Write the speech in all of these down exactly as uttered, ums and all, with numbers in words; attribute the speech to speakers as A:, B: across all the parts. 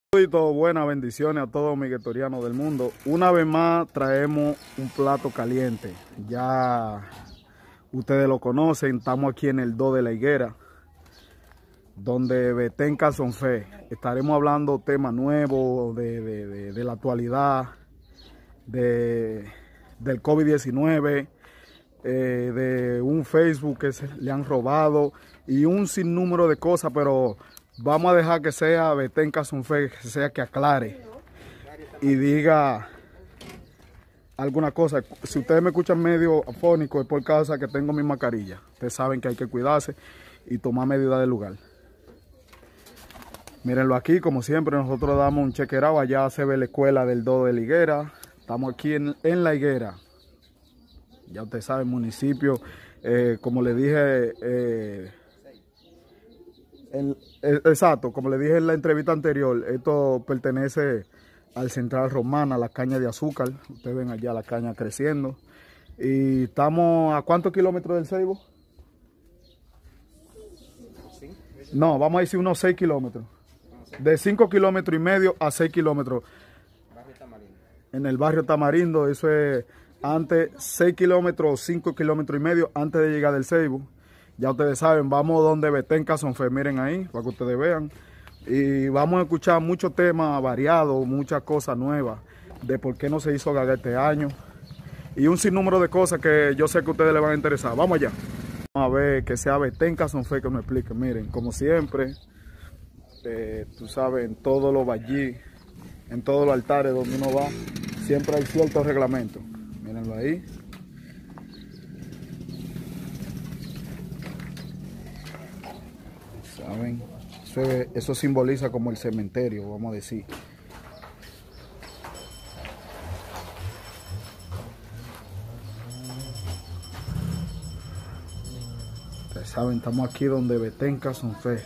A: Saludito, buenas bendiciones a todos mis guetorianos del mundo. Una vez más traemos un plato caliente. Ya ustedes lo conocen, estamos aquí en el Do de la Higuera, donde Betén Casson Fe. Estaremos hablando temas nuevos de, de, de, de la actualidad, de, del COVID diecinueve, eh, de un Facebook que se le han robado y un sinnúmero de cosas, pero vamos a dejar que sea Betén Casson Fe, que sea que aclare y diga alguna cosa. Si ustedes me escuchan medio afónico es por causa que tengo mi mascarilla. Ustedes saben que hay que cuidarse y tomar medidas del lugar. Mírenlo aquí, como siempre nosotros damos un chequerado. Allá se ve la escuela del Do de la Higuera. Estamos aquí en, en la Higuera. Ya ustedes saben, municipio, eh, como le dije... Eh, El, el, exacto, como le dije en la entrevista anterior, esto pertenece al Central Romana, la caña de azúcar. Ustedes ven allá la caña creciendo. Y estamos a ¿cuántos kilómetros del Ceibo? No, vamos a decir unos seis kilómetros. De cinco kilómetros y medio a seis kilómetros. En el barrio Tamarindo, eso es antes seis kilómetros o cinco kilómetros y medio antes de llegar del Ceibo. Ya ustedes saben, vamos donde Betén Casson Fe, miren ahí, para que ustedes vean. Y vamos a escuchar muchos temas variados, muchas cosas nuevas, de por qué no se hizo Gaga este año. Y un sinnúmero de cosas que yo sé que a ustedes les van a interesar. Vamos allá. Vamos a ver que sea Betén Casson Fe que nos explique. Miren, como siempre, eh, tú sabes, en todos los vallí, en todos los altares donde uno va, siempre hay ciertos reglamentos. Mírenlo ahí. ¿Saben? Eso, eso simboliza como el cementerio, vamos a decir. Ustedes saben, estamos aquí donde Betén Casson Fe.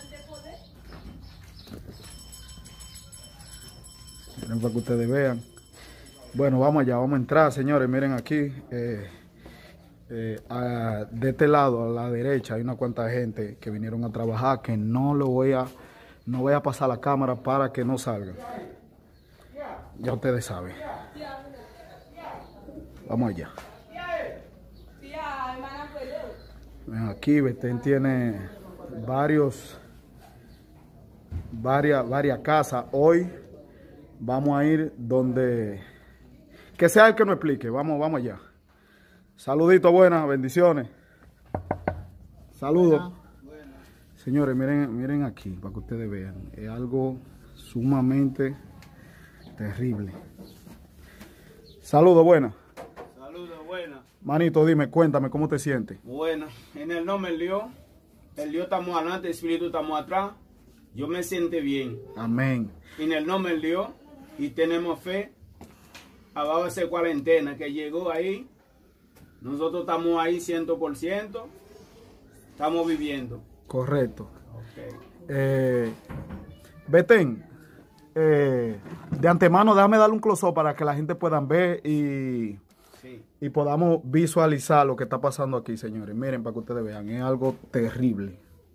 A: Miren para que ustedes vean. Bueno, vamos allá, vamos a entrar, señores. Miren aquí. Eh, Eh, a, de este lado, a la derecha, hay una cuanta gente que vinieron a trabajar, que no lo voy a, no voy a pasar la cámara para que no salgan. Ya ustedes saben. Vamos allá. Aquí Betén tiene varios, varias, varias casas. Hoy vamos a ir donde, que sea el que nos explique. Vamos, vamos allá. Saludito, buenas, bendiciones. Saludos. Buena, buena. Señores, miren, miren aquí, para que ustedes vean. Es algo sumamente terrible. Saludos, buenas.
B: Saludos, buenas.
A: Manito, dime, cuéntame, ¿cómo te sientes?
B: Bueno, en el nombre del Dios, el Dios estamos adelante, el Espíritu estamos atrás. Yo me siento bien.
A: Amén.
B: En el nombre del Dios, y tenemos fe. Abajo de esa cuarentena que llegó ahí. Nosotros estamos ahí cien por ciento, estamos viviendo.
A: Correcto.
B: Okay.
A: Eh, Betén, eh, de antemano déjame darle un close-up para que la gente pueda ver y, sí. y podamos visualizar lo que está pasando aquí, señores. Miren, para que ustedes vean, es algo terrible.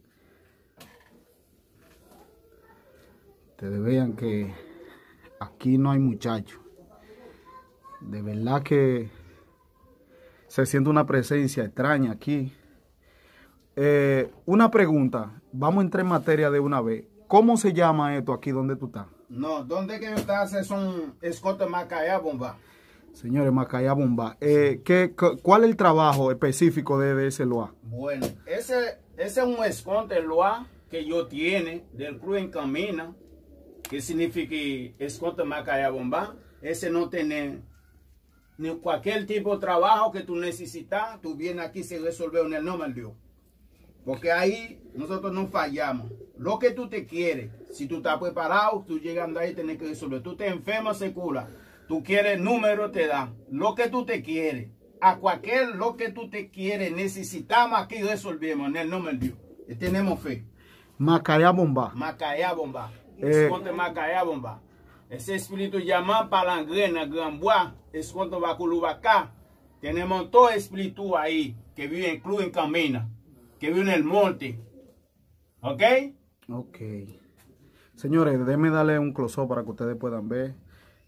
A: Ustedes vean que aquí no hay muchachos. De verdad que se siente una presencia extraña aquí. Eh, una pregunta. Vamos a entrar en materia de una vez. ¿Cómo se llama esto aquí donde tú estás?
B: No, donde que estás es un escote Macaya Bomba.
A: Señores, Macaya Bomba. Eh, ¿qué, ¿Cuál es el trabajo específico de, de ese L O A?
B: Bueno, ese, ese es un escote L O A que yo tiene del Cruz en Camina, que significa escote Macaya Bomba. Ese no tiene ni cualquier tipo de trabajo que tú necesitas, tú vienes aquí y se resuelve en el nombre de Dios. Porque ahí nosotros no fallamos. Lo que tú te quieres, si tú estás preparado, tú llegando ahí tienes que resolver. Tú te enfermas, se cura. Tú quieres número, te dan. Lo que tú te quieres, a cualquier lo que tú te quieres, necesitamos aquí resolvemos en el nombre de Dios. Y tenemos fe.
A: Macaya Bomba.
B: Macaya Bomba.
A: Eh,
B: Esconde Macaya Bomba. Ese espíritu llama palangrena, gran bois, es cuando va acá. Tenemos todo espíritu ahí que vive en Cruz en Camina, que vive en el monte. ¿Ok?
A: Ok. Señores, déjenme darle un close-up para que ustedes puedan ver.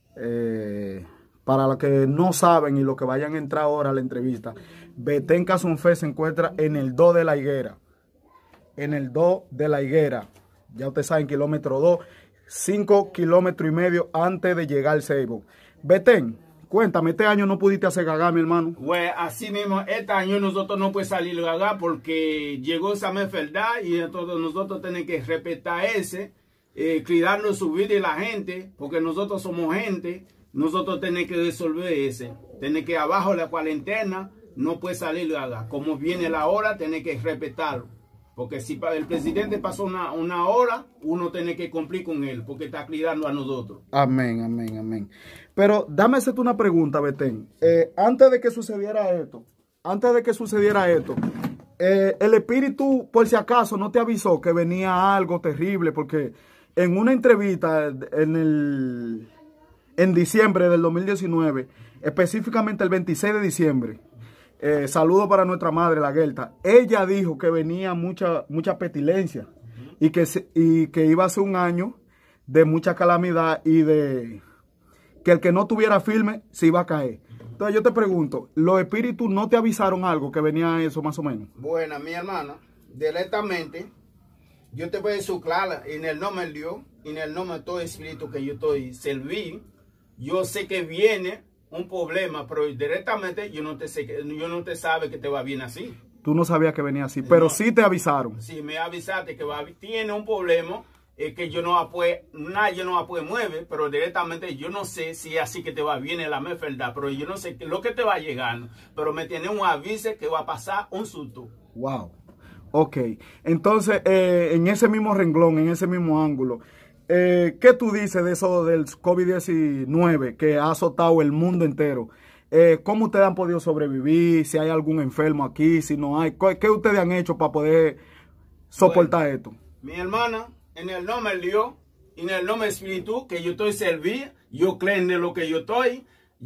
A: Eh, para los que no saben y los que vayan a entrar ahora a la entrevista, Betén Casonfe se encuentra en el dos de la Higuera. En el dos de la Higuera. Ya ustedes saben, kilómetro dos, cinco kilómetros y medio antes de llegar al Ceibo. Betén, cuéntame, este año no pudiste hacer gagá, mi hermano.
B: Pues así mismo, este año nosotros no podemos salir gagá porque llegó esa enfermedad y entonces nosotros tenemos que respetar ese, eh, cuidarnos su vida y la gente, porque nosotros somos gente, nosotros tenemos que resolver ese. Tenemos que abajo de la cuarentena, no puede salir gagá. Como viene la hora, tenemos que respetarlo. Porque si el presidente pasó una, una hora, uno tiene que cumplir con él, porque está cuidando a nosotros.
A: Amén, amén, amén. Pero dame hacerte una pregunta, Betén. Eh, antes de que sucediera esto, antes de que sucediera esto, eh, el espíritu, por si acaso, no te avisó que venía algo terrible, porque en una entrevista en el en diciembre del dos mil diecinueve, específicamente el veintiséis de diciembre, Eh, saludo para nuestra madre, la Gelta. Ella dijo que venía mucha, mucha pestilencia uh-huh. y, que se, y que iba a ser un año de mucha calamidad y de que el que no tuviera firme se iba a caer. Entonces yo te pregunto, ¿los espíritus no te avisaron algo que venía eso más o menos?
B: Bueno, mi hermana, directamente, yo te voy a decir claro, en el nombre de Dios, en el nombre de todo espíritu que yo estoy serví, yo sé que viene un problema, pero directamente yo no te sé, yo no te sabe que te va bien así.
A: Tú no sabías que venía así, pero no, sí te avisaron.
B: Sí, me avisaste que va, tiene un problema, eh, que yo no puedo, nadie no puede mover, pero directamente yo no sé si es así que te va bien la verdad, pero yo no sé lo que te va llegando, pero me tiene un aviso que va a pasar un susto.
A: Wow. Ok, entonces eh, en ese mismo renglón, en ese mismo ángulo, Eh, ¿qué tú dices de eso del COVID diecinueve que ha azotado el mundo entero? Eh, ¿Cómo ustedes han podido sobrevivir? Si hay algún enfermo aquí, si no hay. ¿Qué ustedes han hecho para poder soportar bueno, esto?
B: Mi hermana, en el nombre de Dios, en el nombre del Espíritu, que yo estoy servir, yo creo en lo que yo estoy,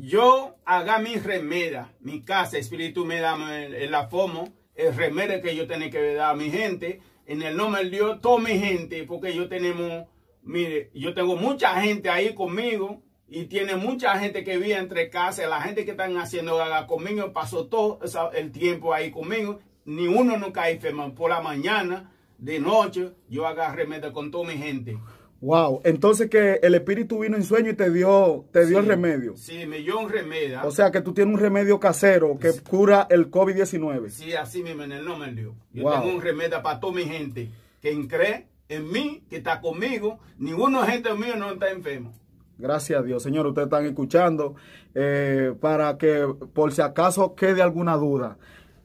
B: yo haga mi remedio, mi casa, Espíritu me da la forma, el remedio que yo tengo que dar a mi gente, en el nombre de Dios, toda mi gente, porque yo tenemos... Mire, yo tengo mucha gente ahí conmigo y tiene mucha gente que vive entre casas. La gente que están haciendo gaga conmigo pasó todo el tiempo ahí conmigo. Ni uno nunca enferma. Por la mañana, de noche, yo hago remedio con toda mi gente.
A: Wow, entonces que el espíritu vino en sueño y te dio, te dio
B: sí,
A: el remedio.
B: Sí, me dio un remedio.
A: O sea que tú tienes un remedio casero que sí. cura el COVID diecinueve.
B: Sí, así mismo en el nombre de Dios. Yo wow. tengo un remedio para toda mi gente. Quien cree en mí, que está conmigo, ninguno de gente mío no está enfermo.
A: Gracias a Dios. Señor, ustedes están escuchando. Eh, para que por si acaso quede alguna duda,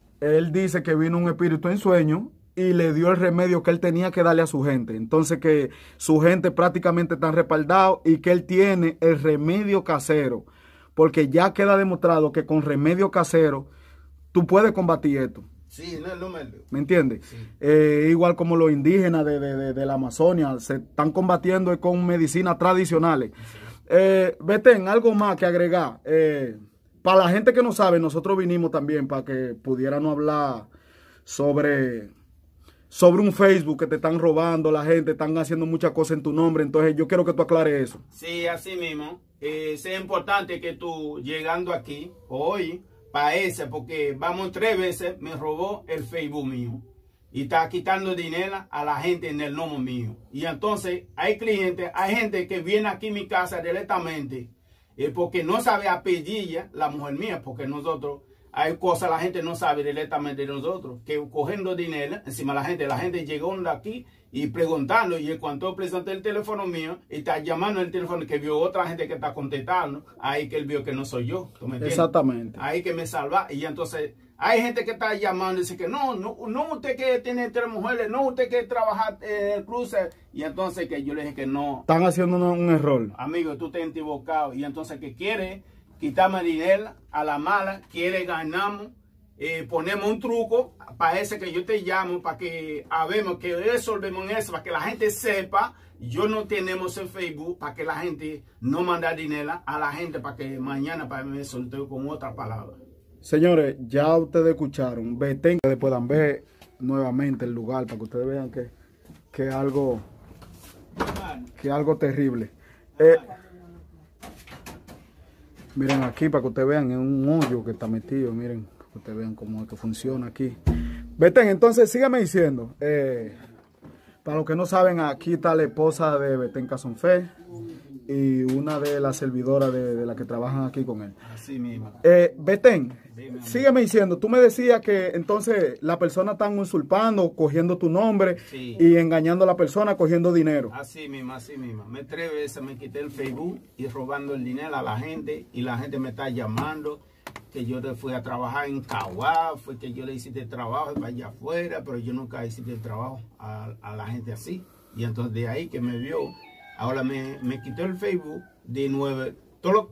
A: él dice que vino un espíritu en sueño y le dio el remedio que él tenía que darle a su gente. Entonces que su gente prácticamente está respaldado y que él tiene el remedio casero. Porque ya queda demostrado que con remedio casero tú puedes combatir esto.
B: Sí, no es lo menos.
A: ¿Me entiendes?
B: Sí.
A: Eh, igual como los indígenas de, de, de, de la Amazonia se están combatiendo con medicinas tradicionales. Sí. Eh, Betén, algo más que agregar. Eh, para la gente que no sabe, nosotros vinimos también para que pudiéramos hablar sobre, sobre un Facebook que te están robando, la gente, están haciendo muchas cosas en tu nombre. Entonces yo quiero que tú aclares eso.
B: Sí, así mismo. Eh, es importante que tú llegando aquí hoy, para ese, porque vamos tres veces, me robó el Facebook mío. Y está quitando dinero a la gente en el nombre mío. Y entonces hay clientes, hay gente que viene aquí a mi casa directamente, eh, porque no sabe apellido la mujer mía, porque nosotros, hay cosas la gente no sabe directamente de nosotros, que cogiendo dinero encima de la gente, la gente llegó de aquí y preguntando, y cuando presenté el teléfono mío, y está llamando el teléfono que vio otra gente que está contestando, ahí que él vio que no soy yo. ¿Tú me entiendes?
A: Exactamente.
B: Ahí que me salva, y entonces hay gente que está llamando y dice que no, no, no usted que tiene tres mujeres, no usted que trabaja en el cruce, y entonces que yo le dije que no.
A: Están haciendo un error.
B: Amigo, tú te has equivocado, y entonces que quiere quitarme dinero a la mala, quiere ganarnos. Eh, ponemos un truco para ese que yo te llamo, para que habemos que resolvemos eso, para que la gente sepa. Yo no tenemos el Facebook para que la gente no manda dinero a la gente, para que mañana para me solteo con otra palabra.
A: Señores, ya ustedes escucharon. Betén, que puedan ver nuevamente el lugar para que ustedes vean que, que algo que es algo terrible. Eh, miren aquí para que ustedes vean, es un hoyo que está metido, miren, para que ustedes vean cómo es que funciona aquí. Betén, entonces sígueme diciendo, eh, para los que no saben, aquí está la esposa de Betén Casonfé y una de las servidoras de, de las que trabajan aquí con él.
B: Así mismo.
A: Eh, Betén,
B: Dime,
A: sígueme diciendo, tú me decías que entonces la persona está usurpando, cogiendo tu nombre,
B: sí,
A: y engañando a la persona, cogiendo dinero.
B: Así mismo, así mismo. Me tres veces me quité el Facebook y robando el dinero a la gente y la gente me está llamando que yo te fui a trabajar en Caguá, fue que yo le hice el trabajo para allá afuera, pero yo nunca hice el trabajo a, a la gente así. Y entonces de ahí que me vio, ahora me, me quitó el Facebook de nueve, todo lo,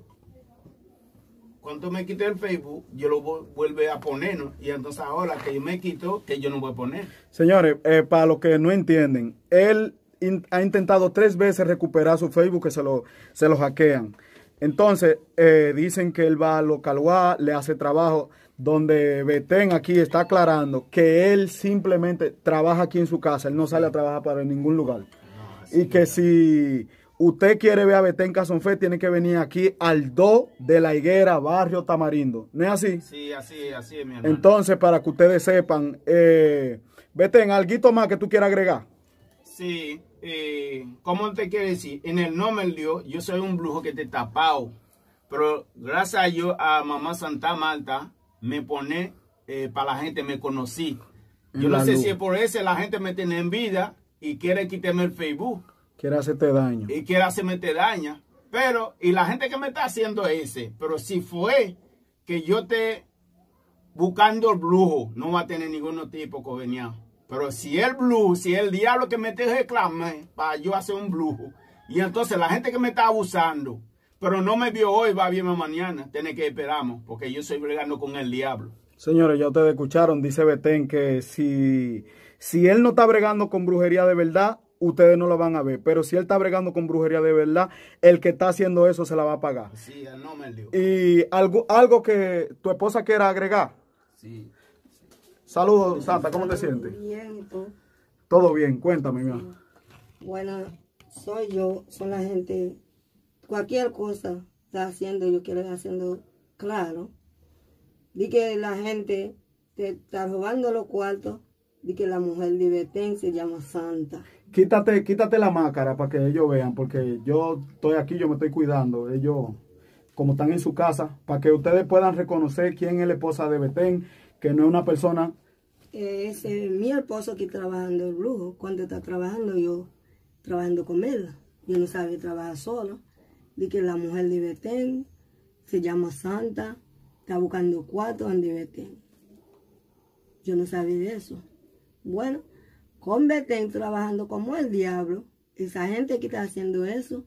B: cuando me quité el Facebook, yo lo vuelve a poner, ¿no? Y entonces ahora que yo me quito, que yo no voy a poner.
A: Señores, eh, para los que no entienden, él in, ha intentado tres veces recuperar su Facebook, que se lo, se lo hackean. Entonces, eh, dicen que él va a Localwá, le hace trabajo, donde Betén aquí está aclarando que él simplemente trabaja aquí en su casa, él no sale a trabajar para ningún lugar. No, y que no. Si usted quiere ver a Betén Casonfé, tiene que venir aquí al dos de la Higuera, barrio Tamarindo. ¿No es así?
B: Sí, así, así es, mi hermano.
A: Entonces, para que ustedes sepan, eh, Betén, ¿algo más que tú quieras agregar?
B: Sí, eh, ¿cómo te quiero decir? En el nombre de Dios, yo soy un brujo que te tapado, pero gracias a yo, a Mamá Santa Marta, me pone, eh, para la gente me conocí. Yo no sé luz. Si es por eso la gente me tiene en vida y quiere quitarme el Facebook.
A: Quiere hacerte daño.
B: Y quiere hacerme daño. Pero, y la gente que me está haciendo ese, pero si fue que yo esté buscando el brujo, no va a tener ningún tipo conveniado. Pero si el blue, si el diablo que me te reclame para yo hacer un brujo, y entonces la gente que me está abusando, pero no me vio hoy, va a verme mañana, tiene que esperamos, porque yo estoy bregando con el diablo.
A: Señores, ya ustedes escucharon, dice Betén que si, si él no está bregando con brujería de verdad, ustedes no lo van a ver. Pero si él está bregando con brujería de verdad, el que está haciendo eso se la va a pagar.
B: Sí, no me dio.
A: Y algo, algo que tu esposa quiera agregar.
B: Sí.
A: Saludos, Santa, ¿cómo te sientes?
C: Bien, ¿y tú?
A: Todo bien, cuéntame, mi
C: sí. Bueno, soy yo, son la gente, cualquier cosa está haciendo, yo quiero ir haciendo claro. Di que la gente te está robando los cuartos, di que la mujer de Betén se llama Santa.
A: Quítate, quítate la máscara para que ellos vean, porque yo estoy aquí, yo me estoy cuidando. Ellos, como están en su casa, para que ustedes puedan reconocer quién es la esposa de Betén, que no es una persona.
C: Es eh, mi esposo que trabajando el brujo. Cuando está trabajando, yo trabajando con él. Yo no sabía trabajar solo. Di que la mujer de Betén se llama Santa, está buscando cuarto en Betén. Yo no sabía de eso. Bueno, con Betén trabajando como el diablo, esa gente que está haciendo eso,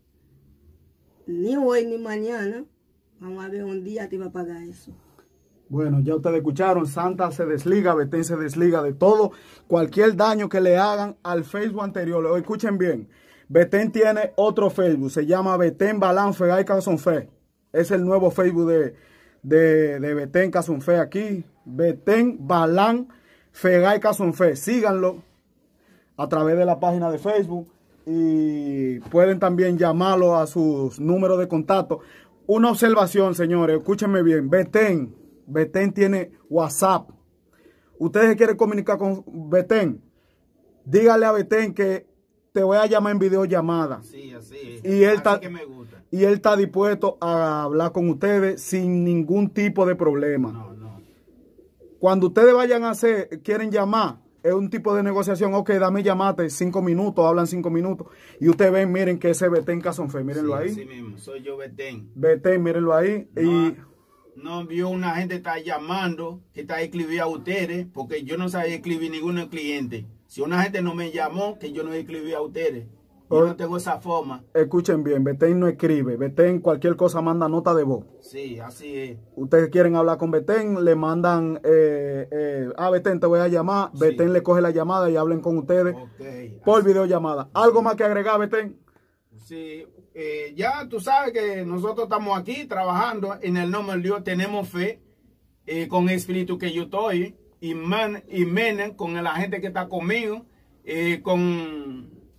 C: ni hoy ni mañana, vamos a ver, un día te va a pagar eso.
A: Bueno, ya ustedes escucharon, Santa se desliga, Betén se desliga de todo, cualquier daño que le hagan al Facebook anterior. Escuchen bien, Betén tiene otro Facebook, se llama Betén Balán Fegay Casonfé. Es el nuevo Facebook de, de, de Betén Casonfé aquí, Betén Balán Fegay Casonfé. Síganlo a través de la página de Facebook y pueden también llamarlo a sus números de contacto. Una observación, señores, escúchenme bien, Betén. Betén tiene WhatsApp. Ustedes quieren comunicar con Betén, dígale a Betén que te voy a llamar en videollamada.
B: Sí, así.
A: Y él,
B: así
A: está,
B: que me gusta.
A: y él está dispuesto a hablar con ustedes sin ningún tipo de problema.
B: No, no.
A: Cuando ustedes vayan a hacer, quieren llamar, es un tipo de negociación. Ok, dame llamate, cinco minutos, hablan cinco minutos. Y ustedes ven, miren que ese Betén Casonfé, mírenlo
B: sí,
A: ahí.
B: Sí mismo, soy yo Betén.
A: Betén, mírenlo ahí.
B: No,
A: y...
B: no vio una gente está llamando, que está escribiendo a ustedes, porque yo no sabía escribir ningún cliente. Si una gente no me llamó, que yo no escribí a ustedes. Yo no tengo esa forma.
A: Escuchen bien, Betén no escribe. Betén cualquier cosa manda nota de voz.
B: Sí, así es.
A: Ustedes quieren hablar con Betén, le mandan, eh, eh, ah, Betén, te voy a llamar. Sí. Betén le coge la llamada y hablen con ustedes okay, por así. Videollamada. ¿Algo más que agregar, Betén?
B: Sí, eh, ya tú sabes que nosotros estamos aquí trabajando en el nombre de Dios, tenemos fe eh, con el espíritu que yo estoy y, man, y menen con la gente que está conmigo, eh, con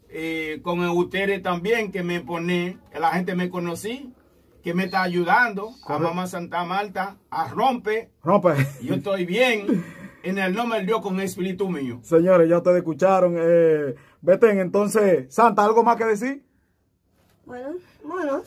B: eh, con ustedes también, que me pone, la gente me conocí, que me está ayudando, a Mamá Santa Marta, a romper.
A: Rompe.
B: Yo estoy bien, en el nombre de Dios, con el espíritu mío.
A: Señores, ya ustedes escucharon. Eh, Betén, entonces, Santa, ¿algo más que decir?
C: Bueno, bueno.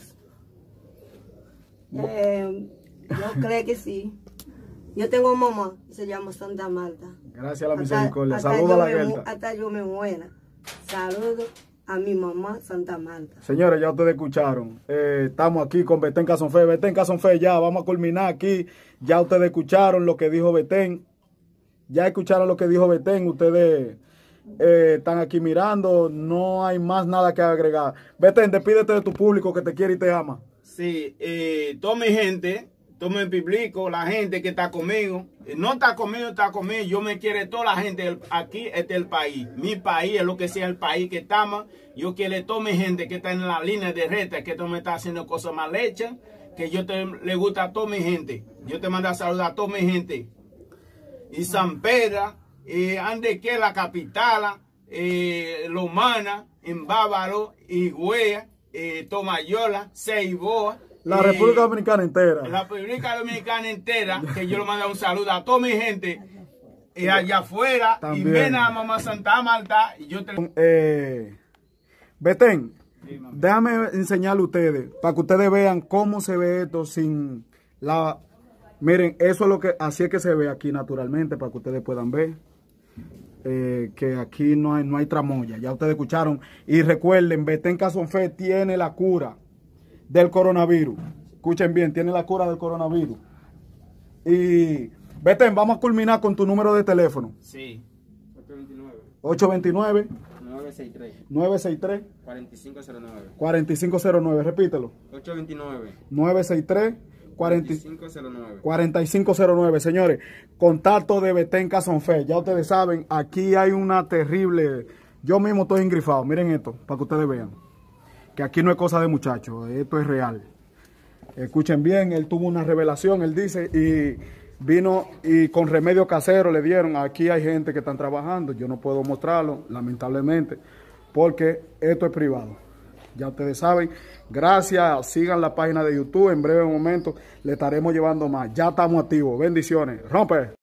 C: Eh, yo creo que sí. Yo tengo mamá, se llama Santa Marta.
A: Gracias a la
C: Hasta-
A: misericordia.
C: hasta
A: Saludos a
C: yo
A: la
C: me mu-
A: Gerta.
C: Hasta yo me muera. Saludos a mi mamá Santa Marta.
A: Señores, ya ustedes escucharon. Eh, estamos aquí con Betén Casonfe. Betén Casonfe, ya vamos a culminar aquí. Ya ustedes escucharon lo que dijo Betén. Ya escucharon lo que dijo Betén. Ustedes eh, están aquí mirando. No hay más nada que agregar. Betén, despídete de tu público que te quiere y te ama.
B: Sí, eh, toda mi gente, todo mi público, la gente que está conmigo, eh, no está conmigo, está conmigo, yo me quiero toda la gente del- aquí, este es el país, mi país es lo que sea el país que estamos, yo quiero toda mi gente que está en la línea de reta, que no me está haciendo cosas mal hechas, que yo te, le gusta a toda mi gente, yo te mando a saludar a toda mi gente, y San Pedro, eh, ande que la capital, eh, Lomana, en Bávaro, Higüey, eh, Tomayola, Ceiboa,
A: La
B: eh,
A: República Dominicana entera.
B: la República Dominicana entera, que yo le mando un saludo a toda mi gente eh, allá afuera,
A: También.
B: y ven a Mamá Santa Marta, y yo te...
A: Eh, Betén,
B: Sí, mami.
A: déjame enseñarle a ustedes, para que ustedes vean cómo se ve esto sin la... Miren, eso es lo que, así es que se ve aquí naturalmente, para que ustedes puedan ver. Eh, que aquí no hay, no hay tramoya, ya ustedes escucharon. Y recuerden, Betén Casonfe tiene la cura del coronavirus. Escuchen bien, tiene la cura del coronavirus. Y Betén, vamos a culminar con tu número de teléfono.
B: Sí,
A: ocho dos nueve,
D: nueve seis tres,
A: nueve seis tres,
D: cuatro cinco cero nueve.
A: cuatro cinco cero nueve, repítelo.
D: ocho dos nueve,
A: nueve seis tres, cuatro
D: cinco cero nueve.
A: cuarenta y cinco cero nueve, señores. Contacto de Betén Casonfe. Ya ustedes saben, aquí hay una terrible... Yo mismo estoy engrifado. Miren esto, para que ustedes vean. Que aquí no es cosa de muchachos, esto es real. Escuchen bien, él tuvo una revelación, él dice, y vino y con remedio casero le dieron. Aquí hay gente que están trabajando, yo no puedo mostrarlo, lamentablemente, porque esto es privado. Ya ustedes saben, gracias, sigan la página de YouTube, en breve momento le estaremos llevando más. Ya estamos activos, bendiciones, rompe.